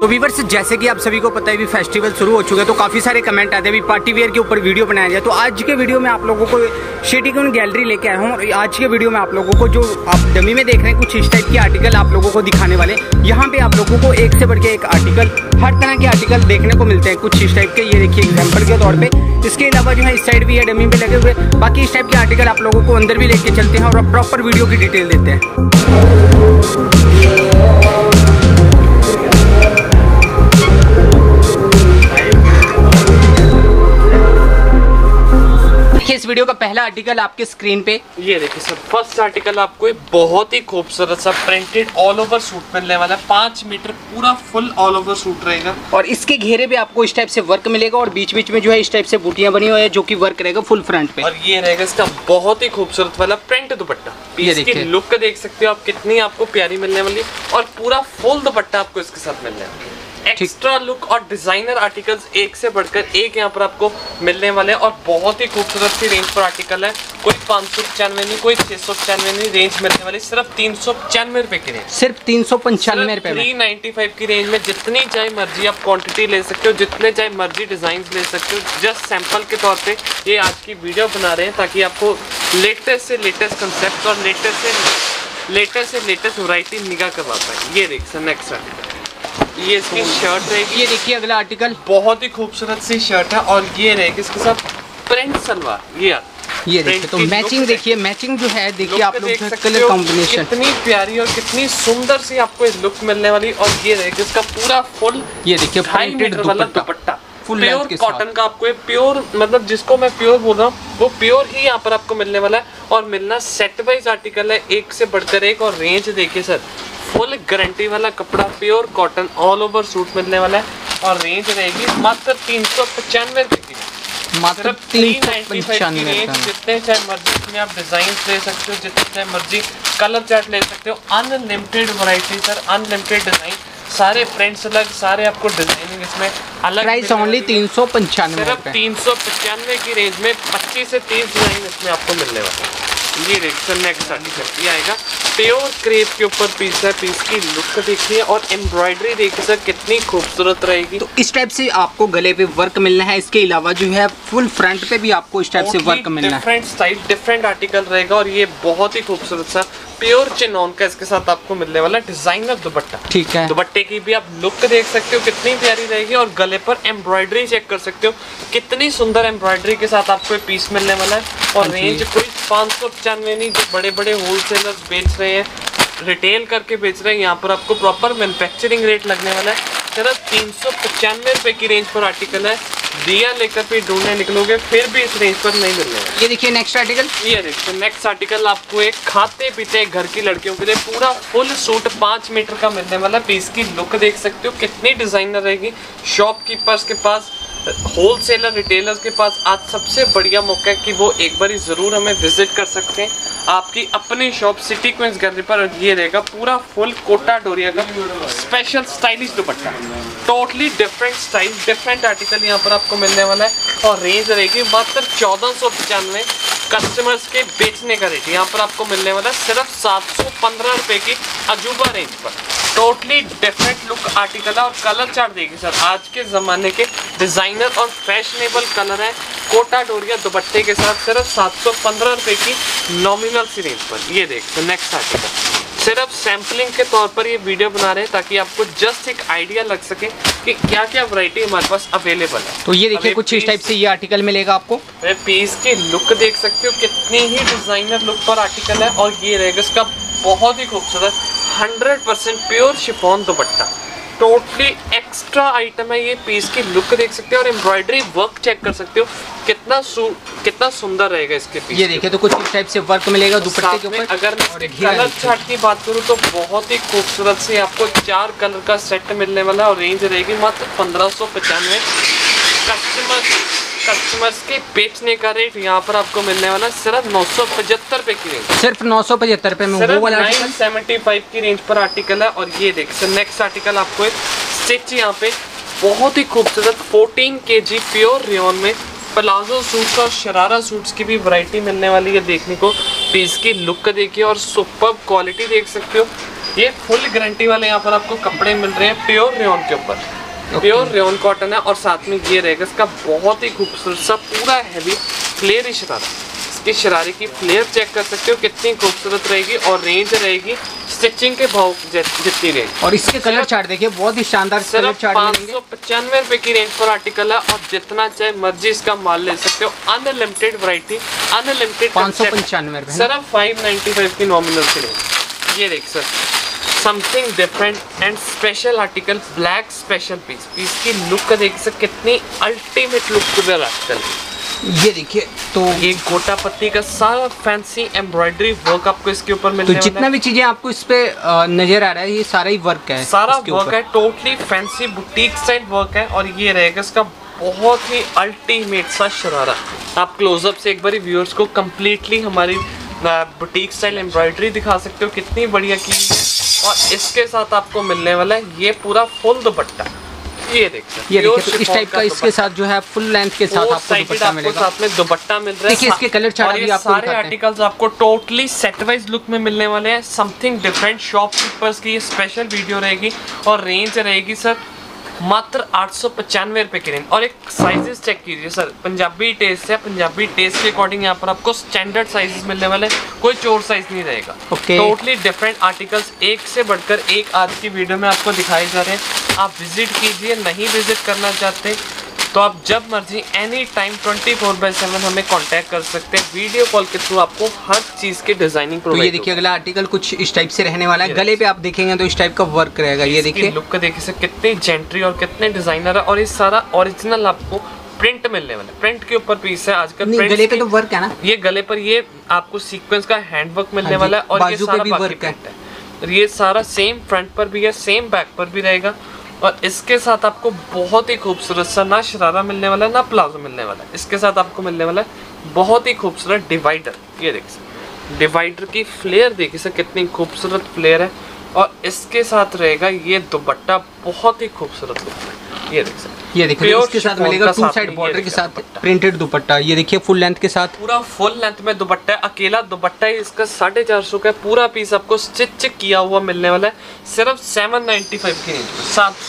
तो व्यूअर्स, जैसे कि आप सभी को पता है भी फेस्टिवल शुरू हो चुका है, तो काफ़ी सारे कमेंट आते हैं भी पार्टी वेयर के ऊपर वीडियो बनाया जाए। तो आज के वीडियो में आप लोगों को शेटिकन गैलरी लेके आया हूँ और आज के वीडियो में आप लोगों को जो आप डमी में देख रहे हैं कुछ इस टाइप के आर्टिकल आप लोगों को दिखाने वाले। यहाँ पे आप लोगों को एक से बढ़ के एक आर्टिकल, हर तरह के आर्टिकल देखने को मिलते हैं कुछ इस टाइप के। ये देखिए एग्जाम्पल के तौर पर। इसके अलावा जो है इस साइड भी है डमी पे लगे हुए, बाकी इस टाइप के आर्टिकल आप लोगों को अंदर भी लेके चलते हैं और प्रॉपर वीडियो की डिटेल देते हैं। इस वीडियो का पहला आर्टिकल आपके स्क्रीन पे ये देखिए सर, फर्स्ट आर्टिकल आपको एक बहुत ही खूबसूरत सा प्रिंटेड ऑल ओवर सूट मिलने वाला है। 5 मीटर पूरा फुल ऑल ओवर सूट रहेगा और इसके घेरे पे आपको इस टाइप से वर्क मिलेगा और बीच बीच में जो है इस टाइप से बूटियां बनी हुई है जो कि वर्क रहेगा फुल फ्रंट पे। और ये रहेगा इसका बहुत ही खूबसूरत वाला प्रिंट दुपट्टा। इसकी लुक देख सकते हो आप कितनी आपको प्यारी मिलने वाली, और पूरा फुल दुपट्टा आपको इसके साथ मिलने वाला है। एक्स्ट्रा लुक और डिजाइनर आर्टिकल्स एक से बढ़कर एक यहाँ पर आपको मिलने वाले हैं और बहुत ही खूबसूरत सी रेंज पर आर्टिकल है। कोई 595 नहीं, कोई 695 नहीं, रेंज मिलने वाली सिर्फ 395 रुपए की रेंज, सिर्फ 395 रुपए में 395 की रेंज में जितनी चाहे मर्जी आप क्वांटिटी ले सकते हो, जितने चाहे मर्जी डिजाइन ले सकते हो। जस्ट सैंपल के तौर पे ये आज की वीडियो बना रहे हैं ताकि आपको लेटेस्ट से लेटेस्ट कंसेप्ट और लेटेस्ट से लेटेस्ट वैरायटी निगाह करवा पाए। ये देख सर नेक्स्ट आर्टिकल, ये इसकी शर्ट रहेगी। ये देखिए अगला आर्टिकल, बहुत ही खूबसूरत सी शर्ट है और ये रहेगी इसके साथ प्रिंट सलवार। ये देखिए तो मैचिंग देखिए, मैचिंग जो है देखिए आप लोग कलर कॉम्बिनेशन कितनी प्यारी और कितनी सुंदर सी आपको लुक मिलने वाली। और ये रहेगी इसका पूरा फुल, ये देखिए प्रिंटेड दुपट्टा प्योर कॉटन का। आपको प्योर मतलब जिसको मैं प्योर बोल रहा हूँ वो प्योर ही यहाँ पर आपको मिलने वाला है और मिलना सेट वाइज आर्टिकल है, एक से बढ़कर एक। और रेंज देखिए सर, फुल गारंटी वाला कपड़ा pure cotton all over suit मिलने वाला है और रेंज रहेगी मात्र 395 रुपए की, मात्र 395 रेंज। जितने चाहे मर्जी इसमें आप डिजाइन ले सकते हो, जितने चाहे मर्जी कलर चार्ट ले सकते हो। Unlimited variety sir, unlimited design, सारे प्रिंट्स अलग, सारे आपको डिजाइनिंग इसमें अलग। प्राइस ओनली 395, सिर्फ 395 की रेंज में 25 से 30 डिजाइन इसमें आपको मिलने वाले हैं। ये देखिए नेक्स्ट आर्टिकल ये आएगा, प्योर क्रेप के ऊपर पीस है। पीस की लुक देखिए और एम्ब्रॉयडरी देखिए सर कितनी खूबसूरत रहेगी। तो इस टाइप से आपको गले पे वर्क मिलना है, इसके अलावा जो है फुल फ्रंट पे भी आपको इस टाइप से वर्क मिलना है। डिफरेंट स्टाइल डिफरेंट आर्टिकल रहेगा और ये बहुत ही खूबसूरत सा प्योर चिनॉन का इसके साथ आपको मिलने वाला डिजाइनर दुपट्टा। ठीक है, दुपट्टे की भी आप लुक देख सकते हो कितनी प्यारी रहेगी और गले पर एम्ब्रॉयडरी चेक कर सकते हो कितनी सुंदर एम्ब्रॉयडरी के साथ आपको पीस मिलने वाला है। और रेंज कोई 595 नहीं, जो बड़े बड़े होलसेलर्स बेच रहे हैं, रिटेल करके बेच रहे हैं, यहाँ पर आपको प्रॉपर मैन्युफैक्चरिंग रेट लगने वाला है। सिर्फ 395 रुपए की रेंज पर आर्टिकल है। दिया लेकर भी ढूंढने निकलोगे फिर भी इस रेंज पर नहीं मिलने वाला। ये देखिए नेक्स्ट आर्टिकल, ये देखिए नेक्स्ट आर्टिकल आपको एक खाते पीते घर की लड़कियों के लिए पूरा फुल सूट 5 मीटर का मिलने वाला। पीस की लुक देख सकते हो कितनी डिजाइनर रहेगी। शॉपकीपर्स के पास, होलसेलर रिटेलर्स के पास आज सबसे बढ़िया मौका है कि वो एक बार जरूर हमें विजिट कर सकते हैं आपकी अपनी शॉप सिटी क्वींस गैलरी पर। ये रहेगा पूरा फुल कोटा डोरिया का special stylish dupatta, totally different style different article यहाँ पर आपको मिलने वाला है और रेंज रहेगी मात्र 1495। कस्टमर्स के बेचने का रेट यहाँ पर आपको मिलने वाला है सिर्फ 715 रुपए की अजूबा रेंज पर। टोटली डिफरेंट लुक आर्टिकल है और कलर चार्ट देखिए सर, आज के ज़माने के डिज़ाइनर और फैशनेबल कलर है कोटा डोरिया दुपट्टे के साथ सिर्फ 715 रुपए की नॉमिनल सी रेंज पर। ये देख तो नेक्स्ट आर्टिकल सिर्फ सैम्पलिंग के तौर पर ये वीडियो बना रहे हैं ताकि आपको जस्ट एक आइडिया लग सके कि क्या क्या वैरायटी हमारे पास अवेलेबल है। तो ये देखिए कुछ इस टाइप से ये आर्टिकल मिलेगा आपको। पीस की लुक देख सकते हो कितनी ही डिजाइनर लुक पर आर्टिकल है और ये रहेगा इसका बहुत ही खूबसूरत 100% pure chiffon dupatta. Totally extra item है ये। पीस की लुक देख सकते हो और एम्ब्रॉयडरी वर्क चेक कर सकते हो कितना सुंदर रहेगा इसके पीस। ये देखिए तो कुछ इस टाइप से वर्क मिलेगा दुपट्टे के ऊपर। अगर मैं कलर चार्ट की बात करूँ तो बहुत ही खूबसूरत से आपको 4 कलर का सेट मिलने वाला है और रेंज रहेगी मात्र 1595। कस्टमर्स के बेचने का रेट यहाँ पर आपको मिलने वाला सिर्फ 975 रुपए की रेंज, सिर्फ 975 रुपए में वो वाला 975 की रेंज पर आर्टिकल है। और ये देखिए नेक्स्ट आर्टिकल आपको एक स्टिच यहाँ पे बहुत ही खूबसूरत 14 kg प्योर रेयॉन में प्लाजो सूट्स और शरारा सूट्स की भी वैरायटी मिलने वाली है देखने को। पीस की लुक देखिए और सुपर्ब क्वालिटी देख सकते हो। ये फुल गारंटी वाले यहाँ पर आपको कपड़े मिल रहे हैं प्योर रेयॉन के ऊपर। प्योर रेयॉन कॉटन है और साथ में ये रहेगा इसका बहुत ही खूबसूरत सा पूरा हैवी फ्लेयर ही शरारा। इसकी शरारे की फ्लेयर चेक कर सकते हो कितनी खूबसूरत रहेगी और रेंज रहेगी स्टिचिंग के भाव जितनी रेंज। और इसके कलर चार्ट देखिए बहुत ही शानदार कलर चार्ट मिलेंगे। 595 रुपए की रेंज पर आर्टिकल है और जितना चाहे मर्जी इसका माल ले सकते हो। अनलिमिटेड वैरायटी, अनलिमिटेड 595 सिर्फ 595 की नॉमिनल की रेंज। ये देख sir something different and special article, black special piece. Piece की लुक देख सकते कितनी ultimate look to wear article. ये देखिए तो ये गोटा पत्ती का सारा फैंसी एम्ब्रॉयडरी वर्क आपको इसके ऊपर मिलने वाला है। तो जितना भी चीजें आपको इस पे नजर आ रहा है ये सारा ही वर्क है, सारा वर्क है, totally fancy boutique style work है। और ये रहेगा इसका बहुत ही अल्टीमेट सा शरारा। आप क्लोजअप से एक बार व्यूअर्स को कंप्लीटली हमारी बुटीक स्टाइल एम्ब्रॉयडरी दिखा सकते हो कितनी बढ़िया की। और इसके साथ आपको मिलने वाला है ये पूरा फुल दुपट्टा। ये देखिए, ये देखिए तो इस टाइप का इसके साथ जो है फुल लेंथ के साथ आपको दुपट्टा मिलेगा। साथ में दुपट्टा मिल रहा है। देखिए इसके कलर चार्ट भी आपको सारे आर्टिकल्स आपको टोटली सेट वाइज लुक में मिलने वाले हैं। समथिंग डिफरेंट शॉपकीपर्स की ये स्पेशल वीडियो रहेगी और रेंज रहेगी सर मात्र 895 रुपए की रेंज। और एक साइजेस चेक कीजिए सर, पंजाबी टेस्ट है, पंजाबी टेस्ट के अकॉर्डिंग यहाँ पर आपको स्टैंडर्ड साइजेस मिलने वाले, कोई चोर साइज नहीं रहेगा। टोटली डिफरेंट आर्टिकल्स एक से बढ़कर एक आज की वीडियो में आपको दिखाए जा रहे हैं। आप विजिट कीजिए, नहीं विजिट करना चाहते तो आप जब मर्जी एनी टाइम 24/7 हमें कांटेक्ट कर सकते हैं। वीडियो कॉल के थ्रू आपको हर चीज़ की डिजाइनिंग प्रोवाइड। तो ये देखिए अगला आर्टिकल कुछ इस टाइप से रहने वाला है। गले पे आप देखेंगे तो इस टाइप का वर्क रहेगा। ये देखिए लुक देखिए सर कितनी जेंट्री और कितने डिजाइनर है। और ये सारा ओरिजिनल आपको प्रिंट मिलने वाला है। प्रिंट के ऊपर पीस है आजकल। गले पे तो वर्क है ना, ये गले पर ये आपको सीक्वेंस का हैंड वर्क मिलने वाला है। और ये सारा बाकी प्रिंट है। ये सारा सेम फ्रंट पर भी है, सेम बैक पर भी रहेगा। और इसके साथ आपको बहुत ही खूबसूरत सा ना शरारा मिलने वाला है ना प्लाजो मिलने वाला है। इसके साथ आपको मिलने वाला है बहुत ही खूबसूरत डिवाइडर। ये देखिए डिवाइडर की फ्लेयर देखिए सर कितनी खूबसूरत फ्लेयर है। और इसके साथ रहेगा ये दुपट्टा बहुत ही खूबसूरत लुक है। ये देखिए इसके साथ मिलेगा 2 साइड बॉर्डर के साथ प्रिंटेड दुपट्टा। ये देखिए फुल लेंथ के साथ, पूरा फुल लेंथ में दुपट्टा है। अकेला दुपट्टा ही इसका 450 का पूरा पीस आपको स्टिच किया हुआ मिलने वाला है सिर्फ 795 की रेंज में।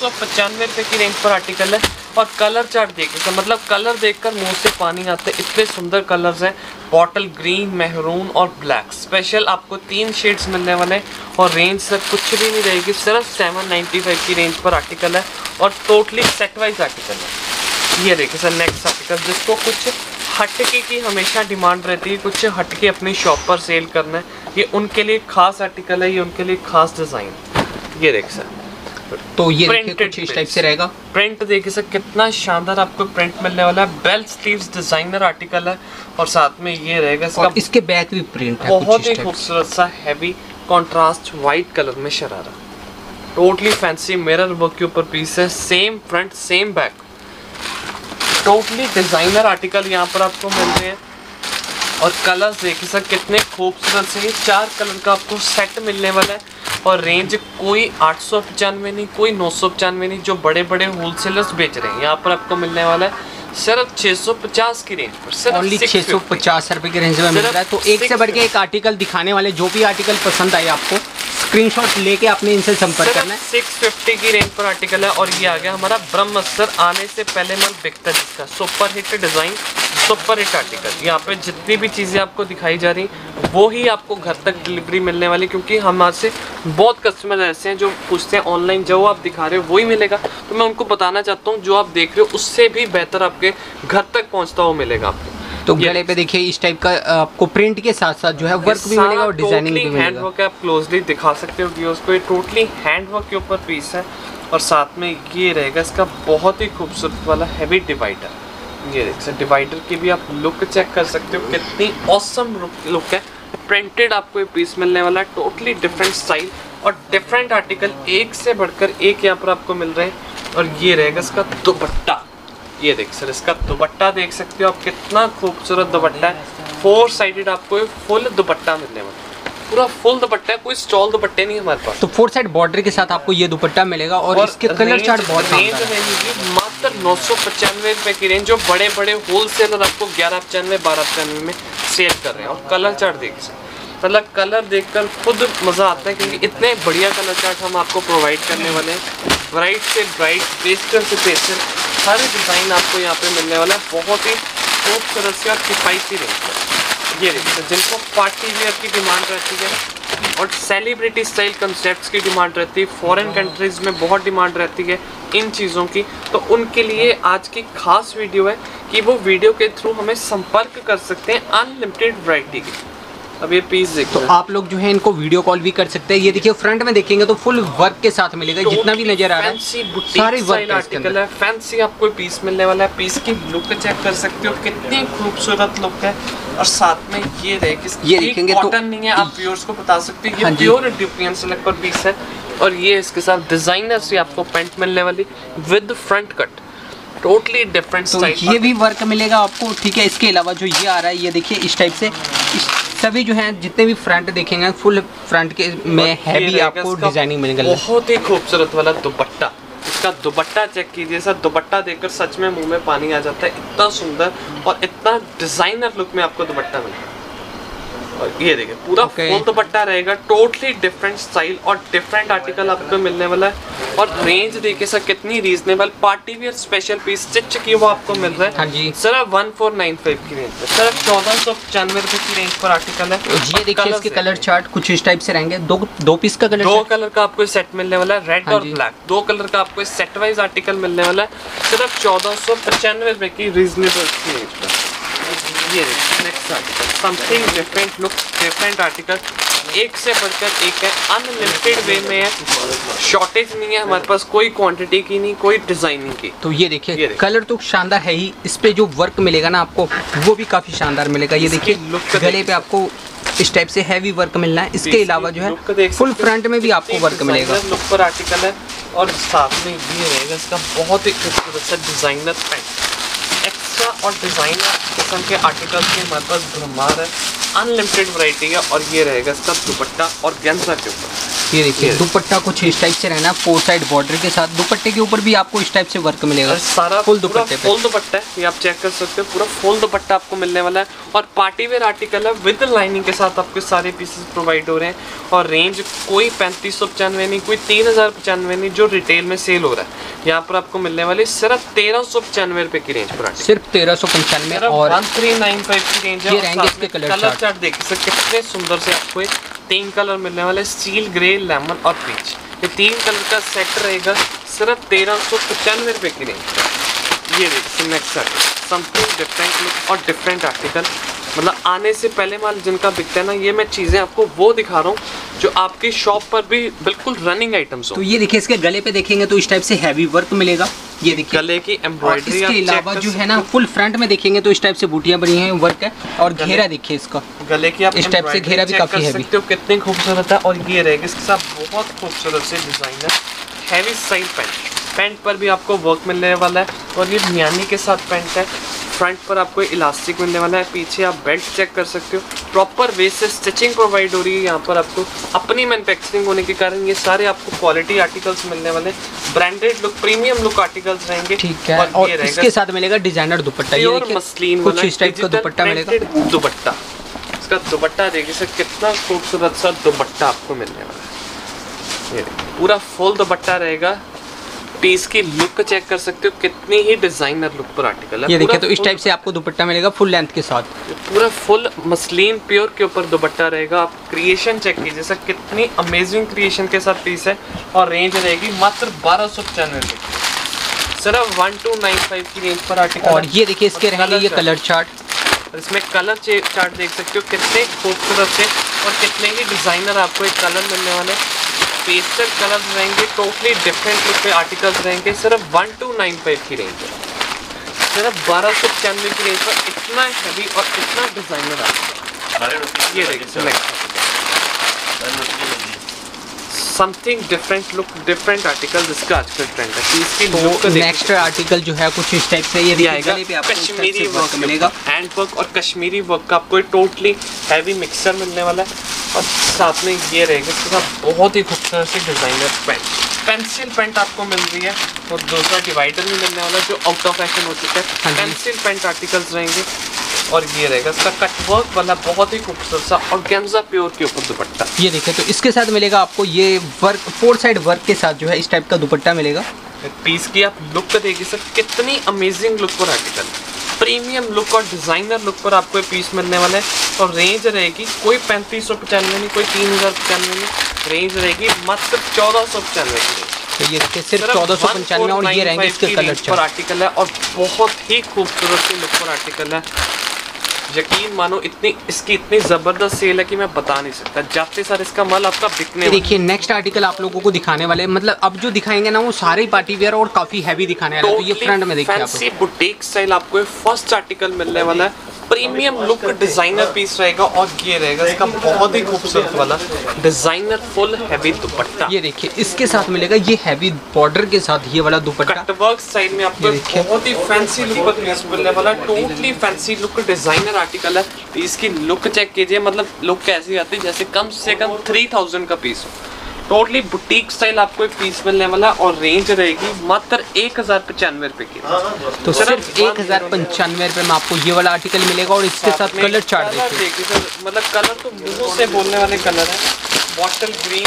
795 रुपए की रेंज पर आर्टिकल है। और कलर चार्ट देखिए, मतलब कलर देखकर मुंह से पानी आता है, इतने सुंदर कलर्स हैं। बॉटल ग्रीन, मेहरून और ब्लैक स्पेशल आपको 3 शेड्स मिलने वाले हैं। और रेंज सर कुछ भी नहीं रहेगी, सिर्फ 795 की रेंज पर आर्टिकल है। और टोटली सेट वाइज आर्टिकल है। ये देखिए सर नेक्स्ट आर्टिकल, जिसको कुछ हटके की हमेशा डिमांड रहती है, कुछ हटके अपनी शॉप पर सेल करना है, ये उनके लिए खास आर्टिकल है, ये उनके लिए खास डिज़ाइन। ये देखिए सर तो ये देखिए कुछ इस टाइप से रहेगा। प्रिंट देखिए सर कितना शानदार आपको प्रिंट मिलने वाला है। बेल स्लीव्स डिजाइनर आर्टिकल है। और साथ में ये रहेगा इसका, और इसके बैक भी प्रिंट है बहुत ही खूबसूरत सा हैवी कॉन्ट्रास्ट व्हाइट कलर में sharara. Totally fancy mirror work के ऊपर पीस है, same front same back. Totally designer article यहाँ पर आपको मिल रहे हैं। और कलर्स देखिए सर कितने खूबसूरत से, 4 कलर का आपको सेट मिलने वाला है। और रेंज कोई 895 नहीं, कोई 995 नहीं, जो बड़े बड़े होलसेलर्स बेच रहे हैं यहाँ पर आपको मिलने वाला है सिर्फ 650 की रेंज पर। सिर्फ 650 रुपए की रेंज में मिल रहा है। तो एक से बढ़ के एक आर्टिकल दिखाने वाले, जो भी आर्टिकल पसंद आए आपको स्क्रीनशॉट लेके आपने इनसे संपर्क करना है। 650 की रेंज पर आर्टिकल है। और ये आ गया हमारा ब्रह्मस्त्र, आने से पहले माल बिकता जिसका, super hit design, super hit article. यहाँ पे जितनी भी चीज़ें आपको दिखाई जा रही वो ही आपको घर तक डिलीवरी मिलने वाली, क्योंकि हमारे से बहुत कस्टमर ऐसे हैं जो पूछते हैं ऑनलाइन जो आप दिखा रहे हो वही मिलेगा। तो मैं उनको बताना चाहता हूँ जो आप देख रहे हो उससे भी बेहतर आपके घर तक पहुँचता हुआ मिलेगा आपको। तो गले पे देखिए इस टाइप का आपको प्रिंट के साथ साथ जो है वर्क भी मिलेगा और डिजाइनिंग भी मिलेगा। हैंड वर्क है, आप क्लोजली दिखा सकते हो कि उसको, ये टोटली हैंड वर्क के ऊपर पीस है। और साथ में ये रहेगा इसका बहुत ही खूबसूरत वाला हैवी डिवाइडर। ये देख सकते डिवाइडर की भी आप लुक चेक कर सकते हो, कितनी ऑसम लुक है। प्रिंटेड आपको ये पीस मिलने वाला है, टोटली डिफरेंट स्टाइल और डिफरेंट आर्टिकल एक से बढ़कर एक यहाँ पर आपको मिल रहे हैं। और ये रहेगा इसका दुपट्टा। ये देख सर इसका दुपट्टा देख सकते हो आप, कितना खूबसूरत दुपट्टा है। 4 साइडेड आपको फुल दुपट्टा मिलने वाला है, पूरा फुल दुपट्टा है, कोई स्टॉल दुपट्टे नहीं हमारे पास। तो 4 साइड बॉर्डर के साथ आपको ये दुपट्टा मिलेगा। और इसके कलर चार्ट बहुत शानदार है। मात्र 995 रुपए की रेंज, जो बड़े बड़े होलसेलर आपको 1195 1295 में सेल कर रहे हैं। और कलर चार्ट देखिए मतलब कलर देखकर खुद मज़ा आता है, क्योंकि इतने बढ़िया कलर चार्ट हम आपको प्रोवाइड करने वाले हैं। ब्राइट से ब्राइट, पेस्टल से पेस्टल, हर डिज़ाइन आपको यहाँ पे मिलने वाला है बहुत ही खूबसूरत से और किफ़ायती रेंज पर। ये देखिए, जिनको पार्टी वेयर की डिमांड रहती है और सेलिब्रिटी स्टाइल कंसेप्ट्स की डिमांड रहती है, फॉरेन कंट्रीज़ में बहुत डिमांड रहती है इन चीज़ों की, तो उनके लिए आज की खास वीडियो है कि वो वीडियो के थ्रू हमें संपर्क कर सकते हैं अनलिमिटेड वैरायटी की। अब ये पीस देखो, तो आप लोग जो है इनको वीडियो कॉल भी कर सकते हैं। ये देखिए फ्रंट में देखेंगे तो फुल वर्क के साथ मिलेगा, जितना भी नजर आ रहा है सारे वर्क आर्टिकल है। फैंसी आपको पीस मिलने वाला है। पीस की लुक चेक कर सकते हो, कितनी खूबसूरत लुक है। और साथ में ये देखेंगे कॉटन नहीं है, आप व्यूअर्स को बता सकते हैं ये प्योर ड्यूपियन सिल्क पर पीस है। और ये इसके साथ डिजाइनर से आपको पैंट मिलने वाली with front cut, totally different style. ये भी वर्क मिलेगा आपको, ठीक है। इसके अलावा जो ये आ रहा है, ये देखिए इस टाइप से सभी जो हैं जितने भी फ्रंट देखेंगे फुल फ्रंट के में है भी आपको डिजाइनिंग मिलेगा। बहुत ही खूबसूरत वाला दुपट्टा, इसका दुपट्टा चेक कीजिए सर, दुपट्टा देखकर सच में मुंह में पानी आ जाता है, इतना सुंदर और इतना डिजाइनर लुक में आपको दुपट्टा मिलेगा। और ये देखिए पूरा फुल दुपट्टा रहेगा, टोटली डिफरेंट स्टाइल और डिफरेंट आर्टिकल आपको मिलने वाला है। और रेंज देखिए सर कितनी reasonable, party wear special piece stitch की वो आपको मिल रहा है। हाँ जी, सिर्फ 1495 की रेंज पे, सिर्फ 1495 रुपए की रेंज पर आर्टिकल है। ये देखिए इसके कलर चार्ट कुछ इस टाइप से रहेंगे। दो पीस का कलर, दो कलर का आपको सेट मिलने वाला है, रेड और ब्लैक, दो कलर का आपको सेट वाइज आर्टिकल मिलने वाला है सिर्फ 1495 रुपए की रीजनेबल की रेंज पर। ये next article, something different look, different article, एक से बढ़कर एक है, अनलिमिटेड वे में है, शॉर्टेज नहीं है हमारे पास, कोई क्वांटिटी की नहीं, कोई डिजाइनिंग की। तो ये देखिए कलर तो शानदार है ही, इस पे जो वर्क मिलेगा ना आपको वो भी काफी शानदार मिलेगा। ये देखिए गले पे आपको इस टाइप से हैवी वर्क मिलना है। इसके अलावा जो है फुल फ्रंट में भी आपको वर्क मिलेगा। लुक पर आर्टिकल है और साथ में ये रहेगा इसका बहुत ही खूबसूरत सा डिजाइनर पैंट। एक्स्ट्रा और डिजाइनर किस्म के आर्टिकल्स की हमारे पास भरमार है, अनलिमिटेड वैरायटी है। और ये रहेगा इसका दुपट्टा और गेंजा के ऊपर। ये देखिए दुपट्टा कुछ इस टाइप से रहना, 4 साइड बॉर्डर के साथ। दुपट्टे के ऊपर भी आपको इस टाइप से वर्क मिलेगा, सारा फुल दुपट्टे पे। फुल दुपट्टा है, ये आप चेक कर सकते हो, पूरा फुल दुपट्टा आपको मिलने वाला है। और पार्टी वेयर आर्टिकल है, विद लाइनिंग के साथ आपको सारे पीसेस प्रोवाइड हो रहे हैं। और रेंज कोई 3595 नहीं, कोई 3095 नहीं जो रिटेल में सेल हो रहा है, यहाँ पर आपको मिलने वाली सिर्फ 1395 रुपए की रेंज पर, सिर्फ 1395 और 1395 की रेंज है। ये रहेंगे इसके कलर चार्ट देखिए सर कितने सुंदर से आपको 3 कलर मिलने वाले, स्टील, ग्रे, लेमन और पीच। ये 3 कलर का सेट रहेगा सिर्फ 1395 रुपए की रेंज। ये देखिए next article, something different look और डिफरेंट आर्टिकल। मतलब आने से पहले माल जिनका बिकता है ना, ये मैं चीज़ें आपको वो दिखा रहा हूँ जो आपकी शॉप पर भी बिल्कुल रनिंग आइटम्स हो। तो ये देखिए इसके गले पे देखेंगे तो इस टाइप से हैवी वर्क मिलेगा। ये देखिए गले की एम्ब्रॉयडरी। इसके अलावा जो है ना फुल फ्रंट में देखेंगे तो इस टाइप से बूटियां बनी हैं, वर्क है। और घेरा देखिए इसका, गले की आप इस टाइप से घेरा भी काफी हैवी, कितनी खूबसूरत है। और ये रहेगा इसके साथ बहुत खूबसूरत से डिजाइन है, हैवी स्टाइल पैंट पर भी आपको वर्क मिलने वाला है। और ये मियानी के साथ पैंट है, फ्रंट पर आपको इलास्टिक मिलने वाला है, पीछे आप बेल्ट चेक कर सकते हो, प्रॉपर वे से स्टिचिंग प्रोवाइड हो रही है। यहाँ पर आपको अपनी मैन्युफैक्चरिंग होने के कारण ये सारे आपको क्वालिटी आर्टिकल्स मिलने वाले, branded look, premium look articles रहेंगे। ठीक है। और इसके साथ मिलेगा डिजाइनर दुपट्टा, ये देखिए मसलिन कुछ इस टाइप का दुपट्टा मिलेगा। दुपट्टा, इसका दुपट्टा देखिए सर कितना खूबसूरत सा दुपट्टा आपको मिलने वाला है। ये पूरा फुल दुपट्टा रहेगा, पीस की लुक चेक कर सकते हो, कितनी ही डिजाइनर लुक पर आर्टिकल है। ये देखिए तो इस टाइप से आपको दुपट्टा मिलेगा फुल लेंथ के साथ, पूरा फुल मसलिन प्योर के ऊपर दुपट्टा रहेगा। आप क्रिएशन चेक कीजिए सर, कितनी अमेजिंग क्रिएशन के साथ पीस है। और रेंज रहेगी मात्र 1295 रुपये, सिर्फ 1295 की रेंज पर आर्टिकल। और ये देखिए इसके रहेंगे ये कलर चार्ट, इसमें कलर चार्ट देख सकते हो कितने खूबसूरत से और कितने ही डिजाइनर आपको एक कलर मिलने वाले, पेस्टल कलर्स रहेंगे, टोटली डिफरेंट लुक पे आर्टिकल्स रहेंगे। सिर्फ 1295 की रेंज है, सिर्फ 1295 की रेंज पर इतना हैवी और इतना डिजाइनर आर्टिकल। ये देखिए something different look, different article जिसका आजकल ट्रेंड है। इसकी तो नेक्स्ट आर्टिकल जो है कुछ इस टाइप से ये आएगा, कश्मीरी वर्क मिलेगा, हैंड वर्क और कश्मीरी वर्क का आपको टोटली हैवी मिक्सचर मिलने वाला है। और साथ में ये रहेगा इसके साथ बहुत ही खूबसूरत से डिजाइनर पैंट, पेंसिल पैंट आपको मिल रही है। और दूसरा डिवाइडर भी मिलने वाला है जो आउट ऑफ फैशन हो चुका है। पेंसिल पैंट आर्टिकल्स रहेंगे और ये रहेगा इसका कटवर्क वाला बहुत ही खूबसूरत सा ऑर्गेन्जा प्योर के ऊपर दुपट्टा। ये देखिए, तो इसके साथ मिलेगा आपको ये वर्क, 4 साइड वर्क के साथ जो है इस टाइप का दुपट्टा मिलेगा। पीस की आप लुक देखिए सर, कितनी अमेजिंग लुक पर आर्टिकल, प्रीमियम लुक और डिजाइनर लुक पर आपको ये पीस मिलने वाला है। और रेंज रहेगी कोई 3595 नहीं, कोई 3095 नहीं, रेंज रहेगी मात्र 1495 की। तो ये देखिए सिर्फ 1495 और ये रहेंगे इसके कलर पर आर्टिकल है और बहुत ही खूबसूरत सी लुक पर आर्टिकल है। यकीन मानो इसकी इतनी जबरदस्त सेल है कि मैं बता नहीं सकता, जाते सर इसका माल आपका बिकने। देखिए नेक्स्ट आर्टिकल आप लोगों को दिखाने वाले, मतलब अब जो दिखाएंगे ना वो सारे पार्टी वेयर और काफी हैवी दिखाने वाले। तो ये फ्रंट में देखिए फैंसी बुटीक स्टाइल आपको फर्स्ट आर्टिकल मिलने वाला है, प्रीमियम लुक डिजाइनर पीस रहेगा और ये रहेगा इसका बहुत ही खूबसूरत वाला डिजाइनर फुल हैवी दुपट्टा। ये देखिए इसके साथ मिलेगा ये हैवी बॉर्डर के साथ ये वाला दुपट्टा, कटवर्क स्टाइल में आपको बहुत ही फैंसी लुक पर पीस मिलने वाला, totally fancy look designer article है। इसकी लुक चेक कीजिए, मतलब लुक कैसी आती है जैसे कम से कम 3000 का पीस हो। टोटली बुटीक स्टाइल आपको एक पीस मिलने वाला और रेंज रहेगी मात्र 1095 रुपए की। तो सिर्फ 1095 रुपए में आपको ये वाला आर्टिकल मिलेगा और इसके साथ कलर चार्ट देखिए सर, मतलब कलर तो मुंह से बोलने वाले कलर है, bottle green,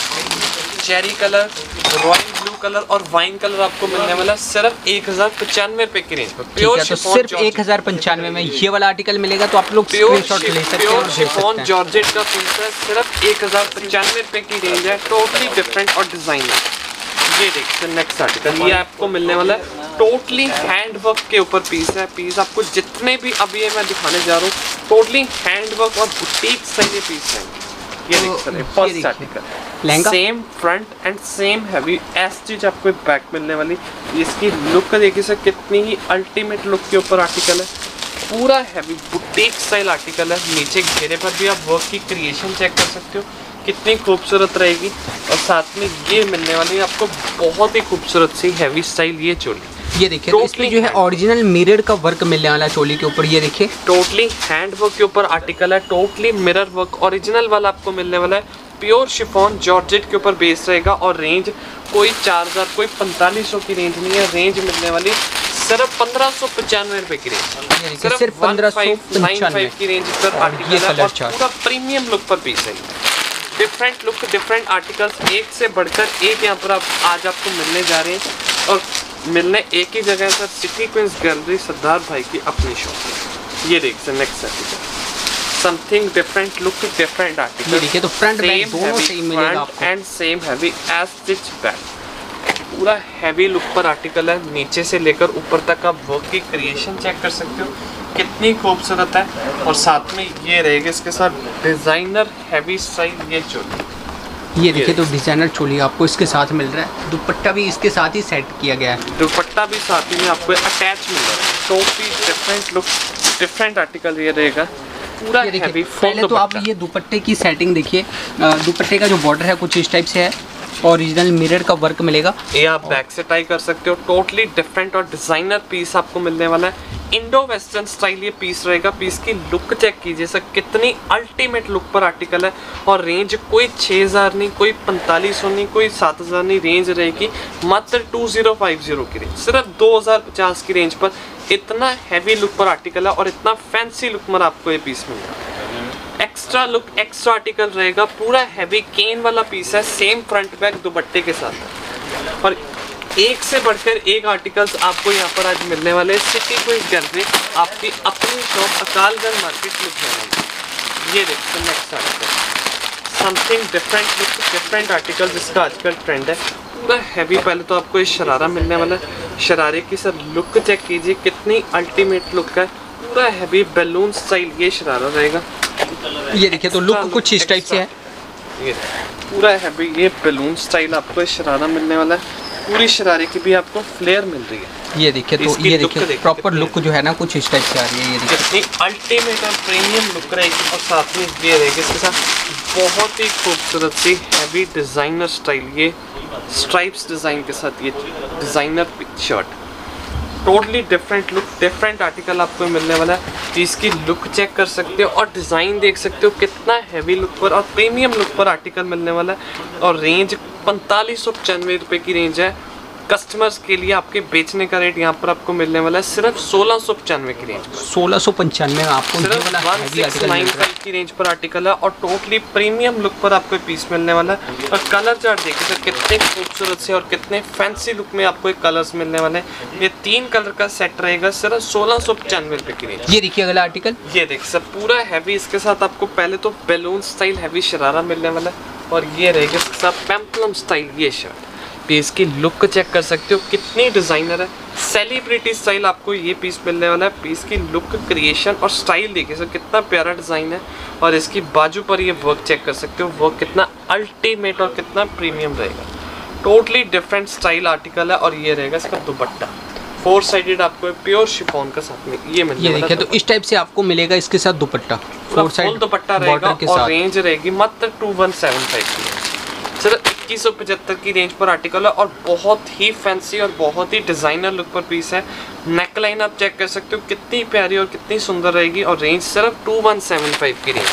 cherry colour, royal blue colour और वाइन कलर आपको मिलने वाला सिर्फ 1095 रुपए की रेंज पर। प्योर तो सिर्फ 1095 में ये वाला आर्टिकल मिलेगा, तो आप लोग स्क्रीनशॉट ले सकते हैं। प्योर शिफॉन जॉर्जेट का पीस है, सिर्फ 1095 रुपए की रेंज है, टोटली डिफरेंट और डिजाइनर। ये देखिए नेक्स्ट आर्टिकल ये आपको मिलने वाला है, टोटली हैंडवर्क के ऊपर पीस है। पीस आपको जितने भी अभी ये मैं दिखाने जा रहा हूँ टोटली हैंडवर्क और बुटीक से ये पीस है। ये देखिए first article, lehenga same front and same heavy एस चीज आपको बैक मिलने वाली। इसकी लुक देखिए सर, कितनी ही अल्टीमेट लुक के ऊपर आर्टिकल है, पूरा हैवी बुटीक स्टाइल आर्टिकल है। नीचे घेरे पर भी आप वर्क की क्रिएशन चेक कर सकते हो, कितनी खूबसूरत रहेगी। और साथ में ये मिलने वाली है आपको बहुत ही खूबसूरत सी हैवी स्टाइल ये चोली। ये देखिए तो इसमें जो है ओरिजिनल मिरर का वर्क मिलने वाला चोली के ऊपर। ये देखिए टोटली हैंड वर्क के ऊपर आर्टिकल है, टोटली मिरर वर्क ओरिजिनल वाला आपको मिलने वाला है। प्योर शिफॉन जॉर्जेट के ऊपर बेस रहेगा और रेंज कोई 4000 कोई 4500 की रेंज नहीं है, रेंज मिलने वाली सिर्फ 1595 रुपए की रेंज, सिर्फ 1595 की रेंज पर आर्टिकल है और पूरा प्रीमियम लुक पर पीस है। डिफरेंट लुक डिफरेंट आर्टिकल्स एक से बढ़कर एक यहाँ पर आज आपको मिलने जा रहे हैं और मिलने एक ही जगह सर, सिटी क्वींस गैलरी सरदार भाई की अपनी शॉप। ये देखिए next article, something different look different article. ये देखिए तो फ्रंट बैक दोनों सेम मिलेगा आपको and same heavy edge stitch back, पूरा हैवी लुक पर आर्टिकल है। नीचे से लेकर ऊपर तक आप वर्क की क्रिएशन चेक कर सकते हो, कितनी खूबसूरत है। और साथ में ये रहेगा इसके साथ डिजाइनर हैवी स्टाइल ये चोली। ये देखिए तो डिजाइनर चोली आपको इसके साथ मिल रहा है, दुपट्टा भी इसके साथ ही सेट किया गया है, दुपट्टा भी साथ ही में आपको अटैच मिल रहा है। Totally different look different article ये रहेगा, पूरा हैवी। पहले तो आप ये दुपट्टे की सेटिंग देखिए, दुपट्टे का जो बॉर्डर है कुछ इस टाइप से है, ओरिजिनल मिरर का वर्क मिलेगा। ये आप बैक से टाई कर सकते हो, टोटली डिफरेंट और डिजाइनर पीस आपको मिलने वाला है। इंडो वेस्टर्न स्टाइल ये पीस रहेगा। पीस की लुक चेक कीजिए सर, कितनी अल्टीमेट लुक पर आर्टिकल है और रेंज कोई 6000 नहीं, कोई 4500 नहीं, कोई 7000 नहीं, रेंज रहेगी मात्र 2050 की रेंज, सिर्फ 2050 की रेंज पर। इतना हैवी लुक पर आर्टिकल है और इतना फैंसी लुक पर आपको ये पीस मिलेगा। एक्स्ट्रा लुक एक्स्ट्रा आर्टिकल रहेगा, पूरा हैवी केन वाला पीस है, सेम फ्रंट बैक दुपट्टे के साथ। और एक से बढ़कर एक आर्टिकल्स आपको यहाँ पर आज मिलने वाले। सिटी क्वींस गैलरी आपकी अपनी शॉप अकालगंज मार्केट लुधियाना। ये देखते हैं next article, something different look different article जिसका आजकल ट्रेंड है, पूरा हैवी। पहले तो आपको ये शरारा मिलने वाला है, शरारे की सर लुक चेक कीजिए, कितनी अल्टीमेट लुक है, पूरा हैवी बैलून स्टाइल ये शरारा रहेगा। ये देखिए तो लुक कुछ इस टाइप से है, ये पूरा हैवी ये बैलून स्टाइल आपको शरारा मिलने वाला है। पूरी शरारे की भी आपको फ्लेयर मिल रही है। ये देखिए तो ये देखिए प्रॉपर लुक जो है ना कुछ इस टाइप से आ रही है। ये देखिए कितनी अल्टीमेट और प्रीमियम लुक रहेगी और साथ में ये रहेगी इसके साथ बहुत ही खूबसूरत सी हैवी डिजाइनर स्टाइल ये स्ट्राइप्स डिजाइन के साथ ये designer shirt. Totally different look different article आपको मिलने वाला है। इसकी लुक चेक कर सकते हो और डिज़ाइन देख सकते हो, कितना हैवी लुक पर और प्रीमियम लुक पर आर्टिकल मिलने वाला है। और रेंज 4595 रुपये की रेंज है। कस्टमर्स के लिए आपके बेचने का रेट यहाँ पर आपको मिलने वाला है सिर्फ 1695 की रेंज, 1695 में आपको सिर्फ 1695 की रेंज पर आर्टिकल है। और टोटली प्रीमियम लुक पर आपको पीस मिलने वाला है। और कलर चार्ट देखिए सर कितने खूबसूरत से और कितने फैंसी लुक में आपको एक कलर्स मिलने वाले हैं। ये 3 कलर का सेट रहेगा सिर्फ 1695 रुपये की रेंज। ये देखिए अगला आर्टिकल, ये देख सर पूरा हैवी, इसके साथ आपको पहले तो बैलून स्टाइल हैवी शरारा मिलने वाला है और ये रहेगा इसके साथ पेम्पलम स्टाइल ये शर्ट। पीस की लुक चेक कर सकते हो कितनी डिजाइनर है, सेलिब्रिटी स्टाइल आपको ये पीस मिलने वाला है। पीस की लुक, क्रिएशन और स्टाइल देखिए सर कितना प्यारा डिजाइन है। और इसकी बाजू पर ये वर्क चेक कर सकते हो, वर्क कितना अल्टीमेट और कितना प्रीमियम रहेगा। टोटली डिफरेंट स्टाइल आर्टिकल है। और ये रहेगा इसका दुपट्टा, 4 साइडेड आपको प्योर शिफॉन का साथ में ये मिलने वाला है। देखिए तो इस टाइप से आपको मिलेगा इसके साथ दुपट्टा, 4 साइड दुपट्टा रहेगा और रेंज रहेगी मात्र 2175 की। सिर्फ 2175 की रेंज पर आर्टिकल है और बहुत ही फैंसी और बहुत ही डिजाइनर लुक पर पीस है। नेकलाइन आप चेक कर सकते हो कितनी प्यारी और कितनी सुंदर रहेगी और रेंज सिर्फ 2175 की रेंज।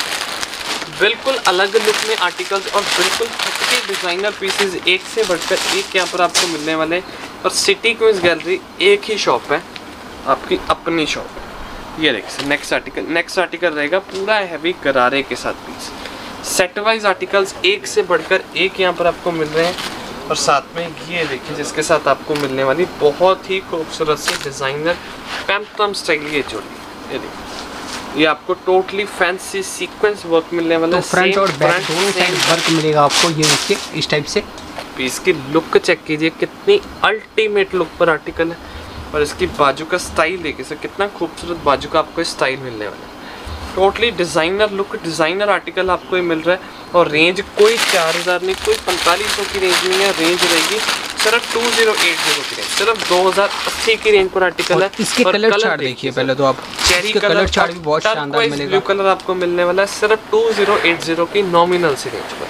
बिल्कुल अलग लुक में आर्टिकल्स और बिल्कुल हटके डिजाइनर पीसेस एक से बढ़कर एक यहाँ पर आपको मिलने वाले। और सिटी क्वींस गैलरी एक ही शॉप है, आपकी अपनी शॉप। ये देखिए नेक्स्ट आर्टिकल रहेगा पूरा हैवी गरारे के साथ पीस। सेट वाइज आर्टिकल्स एक से बढ़कर एक यहाँ पर आपको मिल रहे हैं। और साथ में ये देखिए जिसके साथ आपको मिलने वाली बहुत ही खूबसूरत सी डिजाइनर पेम्पलम स्टाइल ये चोली। ये देखिए ये आपको टोटली फैंसी सीक्वेंस वर्क मिलने वाला है। तो फ्रंट और बैक दोनों साइड वर्क मिलेगा आपको। ये देखिए इस टाइप से पीस की लुक चेक कीजिए कितनी अल्टीमेट लुक पर आर्टिकल है। और इसकी बाजू का स्टाइल देखिए सर कितना खूबसूरत बाजू का आपको स्टाइल मिलने वाला है। Totally designer look, designer article आपको ये मिल रहा है। और रेंज कोई 4000 नहीं, कोई 4500 की रेंज नहीं है, रेंज रहेगी सिर्फ 2080 की रेंज, सिर्फ 2080 की रेंज पर आर्टिकल है। इसके कलर चार्ट देखिए पहले तो आप, चेरी कलर चार्ट भी बहुत शानदार मिलेगा। ब्लू कलर आपको मिलने वाला है सिर्फ 2080 की नॉमिनल सी रेंज पर।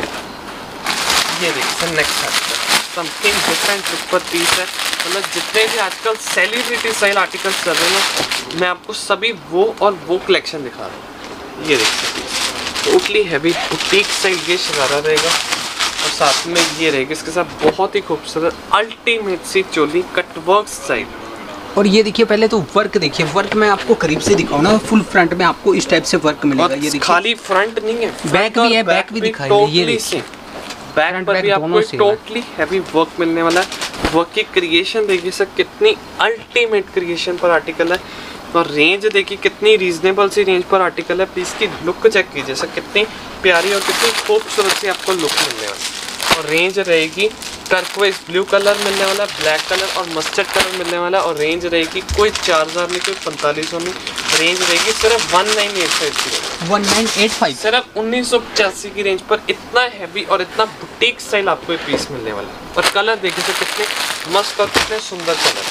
ये देखिए next article something different look पर पीस है। मतलब जितने भी आजकल सेलिब्रिटी स्टाइल आर्टिकल्स चल रहे हैं ना, मैं आपको सभी वो और वो कलेक्शन दिखा रहा हूँ। ये देखिए टोटली हैवी बुटीक स्टाइल ये शरारा रहेगा और साथ में ये रहेगा इसके साथ बहुत ही खूबसूरत अल्टीमेट सी चोली कटवर्क स्टाइल। और ये देखिए पहले तो वर्क देखिए, वर्क मैं आपको करीब से दिखाऊं ना, फुल फ्रंट में आपको इस टाइप से वर्क मिलेगा। ये देखिए खाली फ्रंट नहीं है, बैक भी है, बैक भी दिखाई। ये देखिए बैक पर भी आपको टोटली हैवी वर्क मिलने वाला है। वर्क की क्रिएशन देखिए सर कितनी अल्टीमेट क्रिएशन पर आर्टिकल है। और रेंज देखिए कितनी रीजनेबल सी रेंज पर आर्टिकल है। पीस की लुक चेक कीजिए सर कितनी प्यारी और कितनी खूबसूरत सी आपको लुक मिलने वाली है। और रेंज रहेगी टर्कोइज ब्लू कलर मिलने वाला, ब्लैक कलर और मस्टर्ड कलर मिलने वाला। और रेंज रहेगी कोई 4000 नहीं, कोई 4500 नहीं, रेंज रहेगी सिर्फ 1985 की रेंज, 1985 सिर्फ 1985 की रेंज पर। इतना हैवी और इतना बुटीक स्टाइल आपको ये पीस मिलने वाला है। और कलर देखिए सर कितने मस्त और कितने सुंदर कलर,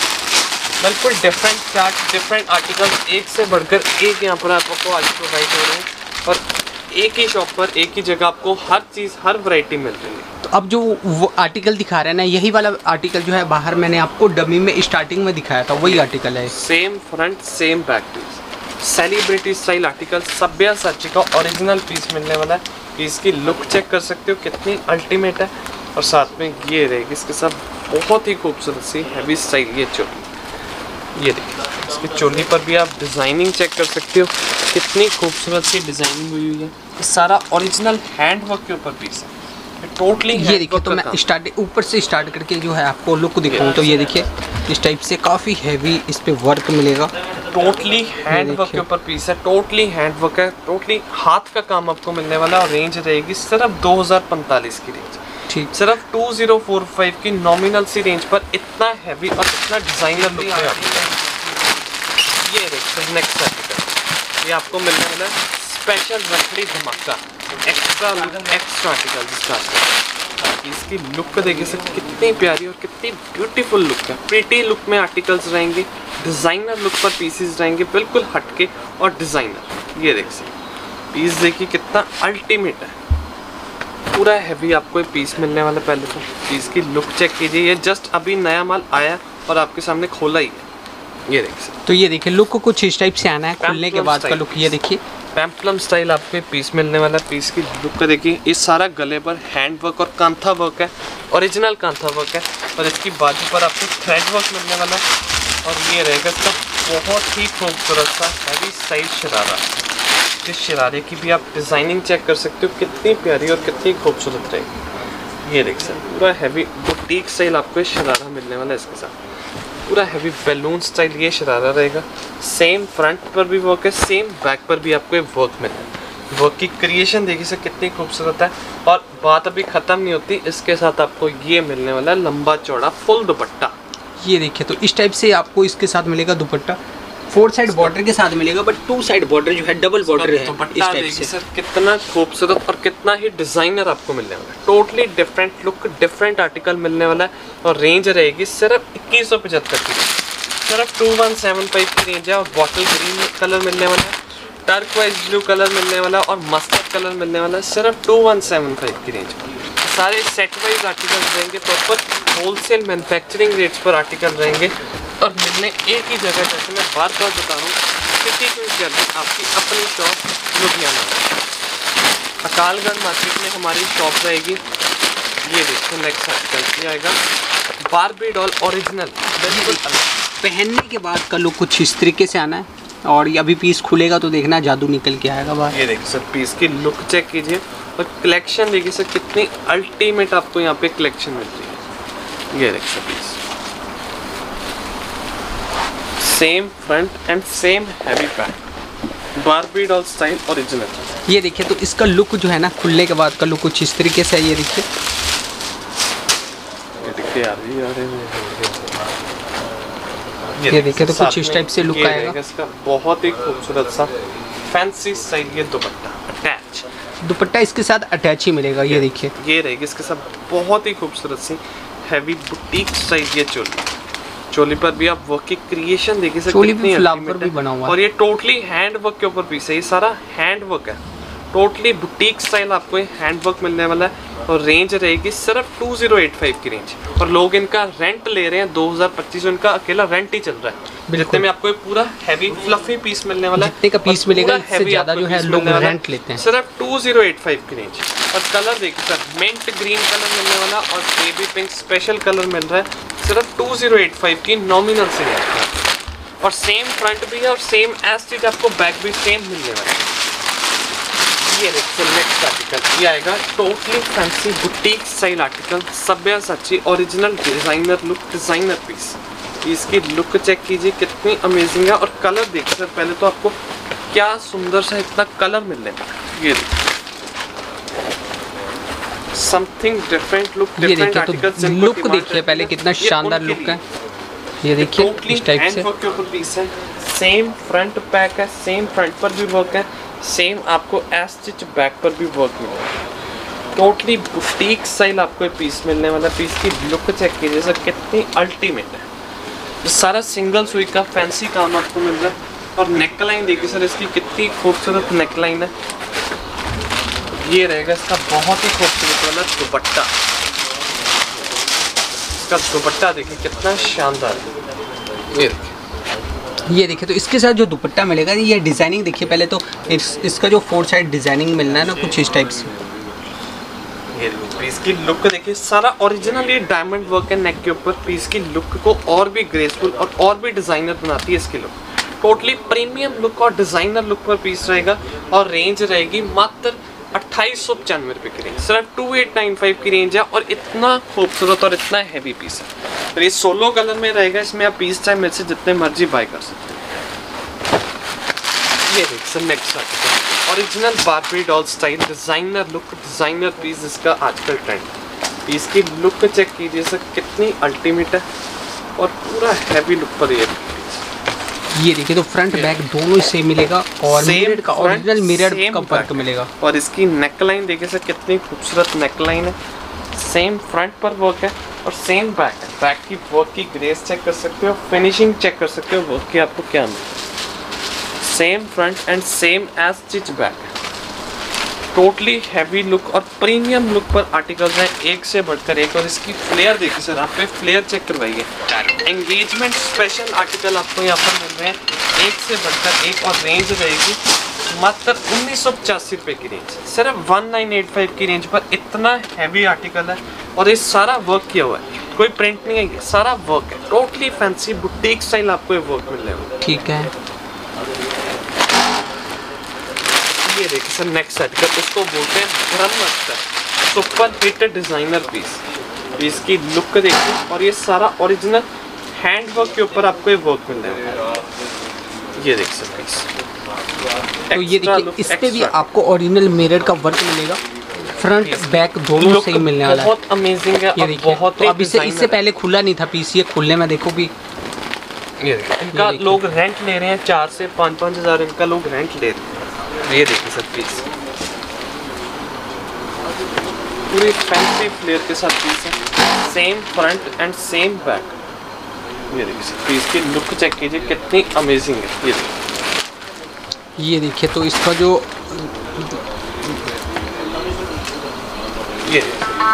बिल्कुल डिफरेंट चार्ट, डिफरेंट आर्टिकल्स एक से बढ़कर एक यहाँ पर आपको आज प्रोवाइड हो रहे हैं। और एक ही शॉप पर एक ही जगह आपको हर चीज़ हर वैरायटी मिल रही है। तो अब जो वो आर्टिकल दिखा रहे हैं ना, यही वाला आर्टिकल जो है बाहर मैंने आपको डमी में स्टार्टिंग में दिखाया था, वही आर्टिकल है। Same front same back piece, celebrity style article, Sabyasachi का ओरिजिनल पीस मिलने वाला है। पीस की लुक चेक कर सकते हो कितनी अल्टीमेट है। और साथ में ये रहेगी इसके साथ बहुत ही खूबसूरत सी हैवी स्टाइल ये चोली। ये देखिए इसकी चोली पर भी आप डिज़ाइनिंग चेक कर सकते हो कितनी खूबसूरत सी डिज़ाइनिंग हुई हुई है। ये सारा ओरिजिनल हैंड वर्क के ऊपर पीस है टोटली। ये देखिए तो मैं ऊपर से स्टार्ट करके जो है आपको लुक दिखाऊं तो ये देखिए इस टाइप से काफ़ी हैवी इस पे वर्क मिलेगा। टोटली हैंड वर्क के ऊपर पीस है, टोटली हैंड वर्क है, टोटली हाथ का काम आपको मिलने वाला। और रेंज रहेगी सिर्फ 2045 की रेंज, ठीक सिर्फ 2045 की नॉमिनल सी रेंज पर। इतना हैवी और इतना डिजाइनर लुक है आपको। ये देखिए नेक्स्ट आर्टिकल ये आपको मिलने वाला है स्पेशल रखड़ी धमाका एक्स्ट्रा आर्टिकल जिसका इसकी लुक देखिए सर कितनी प्यारी और कितनी ब्यूटीफुल लुक है। प्रीटी लुक में आर्टिकल्स रहेंगे, डिज़ाइनर लुक पर पीसेस रहेंगे बिल्कुल हटके और डिज़ाइनर। ये देखिए पीस देखिए कितना अल्टीमेट है, पूरा हैवी आपको ये पीस मिलने वाला। पहले तो पीस की लुक चेक कीजिए, ये जस्ट अभी नया माल आया और आपके सामने खोला ही है। ये देखिए तो ये देखिए लुक को कुछ इस टाइप से आना है खुलने के बाद का लुक। ये देखिए पेम्पलम स्टाइल आपको पीस मिलने वाला है। पीस की लुक का देखिए, इस सारा गले पर हैंड वर्क और कांथा वर्क है, ओरिजिनल कांथा वर्क है। और इसकी बाजू पर आपको थ्रेड वर्क मिलने वाला है। और ये रहेगा इसका बहुत ही खूबसूरत सा हैवी स्टाइल शरारा। इस शरारे की भी आप डिज़ाइनिंग चेक कर सकते हो, कितनी प्यारी और कितनी खूबसूरत रहेगी। ये देख सकते हैं पूरा हैवी बुटीक स्टाइल आपको ये शरारा मिलने वाला है। इसके साथ पूरा हैवी बैलून स्टाइल ये शरारा रहेगा। सेम फ्रंट पर भी वर्क है, सेम बैक पर भी आपको ये वर्क मिलता है। वर्क की क्रिएशन देखिए सर कितनी खूबसूरत है। और बात अभी ख़त्म नहीं होती, इसके साथ आपको ये मिलने वाला है लंबा चौड़ा फुल दुपट्टा। ये देखिए, तो इस टाइप से आपको इसके साथ मिलेगा दुपट्टा। 4 साइड बॉर्डर के साथ मिलेगा, बट 2 साइड बॉर्डर जो है डबल बॉर्डर है। दुपट्टा देखिए सर कितना खूबसूरत और कितना ही डिजाइनर आपको मिलने वाला है। Totally different look, different article मिलने वाला है। और रेंज रहेगी सिर्फ 2175 की, सिर्फ 2175 की रेंज है। और बॉटल ग्रीन कलर मिलने वाला है, टर्कवाइज ब्लू कलर मिलने वाला है और मस्टर्ड कलर मिलने वाला है, सिर्फ 2175 की रेंज। सारे सेट वाइज आर्टिकल रहेंगे, प्रॉपर होलसेल मैन्युफैक्चरिंग रेट्स पर आर्टिकल रहेंगे। और मिलने एक ही जगह, जैसे मैं बार बार बता रहा हूँ, सिटी क्वींस गैलरी आपकी अपनी शॉप लुधियाना में। अकालगढ़ मार्केट में हमारी शॉप रहेगी। ये देखो नेक्स्ट आर्टिकल आएगा बार्बी डॉल ओरिजिनल, बिल्कुल पहनने के बाद का लुक कुछ इस तरीके से आना है। और ये अभी पीस खुलेगा तो देखना जादू निकल के आएगा बाहर। ये देखिए सर पीस की लुक चेक कीजिए और कलेक्शन देखिए सर कितनी अल्टीमेट आपको यहाँ पे कलेक्शन मिल रही है। ये देखिए sir piece same front and same heavy back, Barbie doll style original. ये देखिए, तो इसका लुक जो है ना, खुलने के बाद का लुक कुछ इस तरीके से है। ये देखिए, ये देखिए, तो कुछ इस टाइप से लुक आएगा। इसका बहुत ही खूबसूरत सा फैंसी स्टाइल ये दुपट्टा अटैच, दुपट्टा इसके साथ अटैच ही मिलेगा। ये देखिए, ये रहेगी इसके साथ बहुत ही खूबसूरत सी हैवी बुटीक स्टाइल ये चोली। चोली पर भी आप वर्क की क्रिएशन देखिए सर, चोली भी फ्लावर भी बना हुआ है। और ये टोटली हैंड वर्क के ऊपर पीस है। ये सारा हैंड वर्क है, टोटली बुटीक स्टाइल आपको हैंड वर्क मिलने वाला है। और रेंज रहेगी सिर्फ 2085 की रेंज। और लोग इनका रेंट ले रहे हैं 2025, इनका अकेला रेंट ही चल रहा है। जितने में आपको पूरा हैवी फ्लफी पीस मिलने वाला है, जितने का पीस मिलेगा इससे ज़्यादा जो है लोग रेंट लेते हैं। सिर्फ 2085 की रेंज। और कलर देखिए सर, मिंट ग्रीन कलर मिलने वाला और बेबी पिंक स्पेशल कलर मिल रहा है, सिर्फ 2085 की नॉमिनल से है। और सेम फ्रंट भी है और सेम एज आपको बैक भी सेम मिलने वाला है। ये देखिए नेक्स्ट आर्टिकल ये आएगा totally fancy boutique style article, Sabyasachi original designer look, designer piece. इसकी लुक चेक कीजिए कितनी अमेजिंग है। और कलर देखिए सर, पहले तो आपको क्या सुंदर सा इतना कलर मिलने वाला। ये something different look, different articles. Look देखिए पहले कितना शानदार लुक है। ये देखिए इस टाइप से के ऊपर पीस है, सेम फ्रंट बैक है, सेम फ्रंट पर भी वर्क है, सेम आपको एज स्टिच बैक पर भी वर्क मिलेगा। टोटली बुटीक स्टाइल आपको पीस मिलने वाला। पीस की लुक चेक कीजिए सर कितनी अल्टीमेट है। ये सारा सिंगल सुई का फैंसी काम आपको मिल रहा है। और नेकलाइन देखिए सर इसकी कितनी खूबसूरत नेकलाइन है। ये रहेगा इसका बहुत ही खूबसूरत वाला दुपट्टा। इसका दुपट्टा देखिए कितना शानदार है। ये देखिए, तो इसके साथ जो दुपट्टा मिलेगा, ये डिजाइनिंग देखिए पहले तो इसका जो 4 साइड डिजाइनिंग मिलना है ना, कुछ इस टाइप से। ये पीस की लुक देखिए, सारा ओरिजिनल ये डायमंड वर्क है नेक के ऊपर। पीस की लुक को और भी ग्रेसफुल और भी डिजाइनर बनाती है इसकी लुक। टोटली प्रीमियम लुक और डिजाइनर लुक पर पीस रहेगा। और रेंज रहेगी मात्र 2895 रुपये की रेंज, सिर्फ 2895 की रेंज है। और इतना खूबसूरत और इतना हैवी पीस है। तो ये 16 कलर में रहेगा। इसमें आप पीस टाइम में से जितने मर्जी बाय कर सकते हैं। ये देख sir next article original Barbie doll style designer look, designer piece इसका आजकल ट्रेंड। पीस की लुक चेक कीजिए सर कितनी अल्टीमेट है और पूरा हैवी लुक पर ये देखिए, तो फ्रंट बैक दोनों से मिलेगा और मिरर का ओरिजिनल मिरर का वर्क मिलेगा। और इसकी नेकलाइन देखिए सर कितनी खूबसूरत नेकलाइन है। सेम फ्रंट पर वर्क है और सेम बैक है। बैक की वर्क की ग्रेस चेक कर सकते हो, फिनिशिंग चेक कर सकते हो वर्क की आपको क्या मिलेगा। Same front and same as stitch back. Totally heavy look और प्रीमियम लुक पर आर्टिकल्स हैं, एक से बढ़कर एक। और इसकी फ्लेयर देखिए सर, आप पे फ्लेयर चेक करवाइए। एंगेजमेंट स्पेशल आर्टिकल आपको यहाँ पर मिल रहे हैं, एक से बढ़कर एक। और रेंज रहेगी मात्र 1985 रुपए की रेंज, सिर्फ 1985 की रेंज पर इतना हैवी आर्टिकल है। और ये सारा वर्क किया हुआ है, कोई प्रिंट नहीं है, ये सारा वर्क है, टोटली फैंसी बुटीक स्टाइल आपको ये वर्क मिल रहा है। ठीक है, ये देखिए सर नेक्स्ट आर्टिकल, इसको बोलते हैं Brahmastra, super hit designer piece. इसकी लुक देखिए, और ये सारा ओरिजिनल हैंड वर्क के ऊपर आपको ये वर्क मिल रहा है। ये देख सकते हैं, तो ये देखिए इस पे भी आपको ओरिजिनल मिरर का वर्क मिलेगा, फ्रंट बैक दोनों से ही मिलने वाला है। बहुत अमेजिंग है। ये देखिए, तो अब इससे पहले खुला नहीं था पीस, ये खुलने में देखो भी ये इनका लोग रेंट ले रहे हैं 4 से 5-5 हज़ार इनका लोग रेंट ले रहे हैं। ये देखिए सर पीस पूरी फैंसी फ्लेयर के साथ पीस है, same front and same back. ये देखिए सर पीस की लुक चेक कीजिए कितनी अमेजिंग है। ये देखिए तो इसका जो ये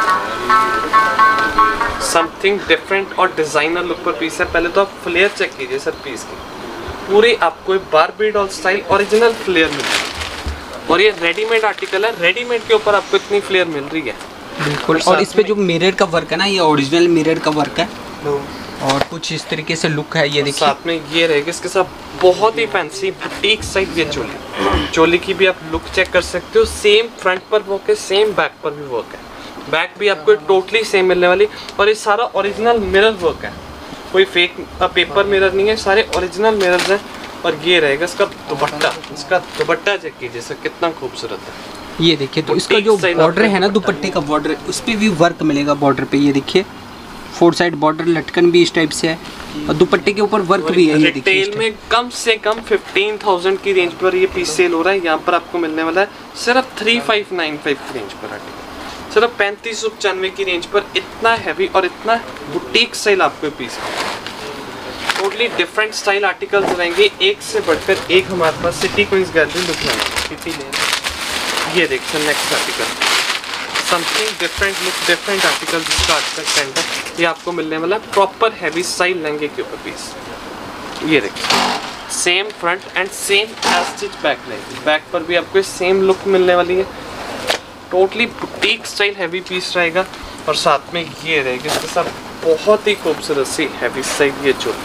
समथिंग डिफरेंट और डिजाइनर लुक पर पीस है। पहले तो आप फ्लेयर चेक कीजिए सर पीस की, पूरी आपको Barbie doll style original flare मिल रही है। और ये रेडीमेड आर्टिकल है, रेडीमेड के ऊपर आपको इतनी फ्लेयर मिल रही है। बिल्कुल, और इस पे जो मिरर का वर्क है ना, ये ओरिजिनल मिरर का वर्क है और कुछ इस तरीके से लुक है। ये देखिए साथ में ये रहेगा इसके साथ बहुत ही फैंसी बुटीक साइड ये चोली की भी आप लुक चेक कर सकते हो। सेम फ्रंट पर वर्क है, सेम बैक पर भी वर्क है, बैक भी आपको टोटली सेम मिलने वाली। और ये सारा ओरिजिनल मिरर वर्क है, कोई फेक पेपर मिरर नहीं है, सारे ओरिजिनल मिरर्स हैं। और ये रहेगा इसका दुपट्टा चेक कीजिए सर कितना खूबसूरत है। ये देखिए तो इसका जो बॉर्डर है ना, दुपट्टे का बॉर्डर, उस पे भी वर्क मिलेगा बॉर्डर पे। ये देखिए 4 साइड बॉर्डर, लटकन भी इस टाइप से है और दुपट्टे के ऊपर वर्क भी है। ये देखिए रिटेल में कम से कम 15,000 की रेंज पर ये पीस सेल हो रहा है। यहाँ पर आपको मिलने वाला है सिर्फ 3595 की रेंज पर आर्टिकल, सिर्फ 3595 की रेंज पर इतना हैवी और इतना बुटीक स्टाइल आपको piece totally different style articles रहेंगे, एक से बढ़कर एक हमारे पास city queens gallery Ludhiana city lane. ये देखिए next article, something different look, different article जिसका आजकल ट्रेंड है। ये आपको मिलने वाला है प्रॉपर हैवी स्टाइल लहंगे के ऊपर पीस। ये देखिए same front and same stitch back लेंगे, बैक पर भी आपको सेम लुक मिलने वाली है। Totally boutique style heavy piece रहेगा और साथ में ये रहेगा इसके साथ बहुत ही खूबसूरत सी हैवी स्टाइल ये चोली।